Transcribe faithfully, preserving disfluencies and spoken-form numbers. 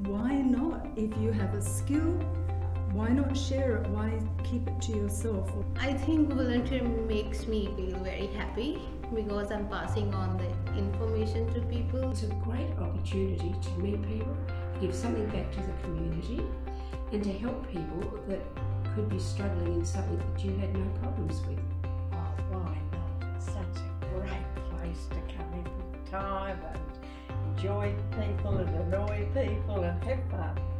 why not? If you have a skill, why not share it? Why keep it to yourself? I think volunteering makes me feel very happy because I'm passing on the information to people. It's a great opportunity to meet people, to give something back to the community, and to help people that could be struggling in something that you had no problems with. Oh, why not? It's such a great place to come in with time and enjoy people and annoy people and have fun.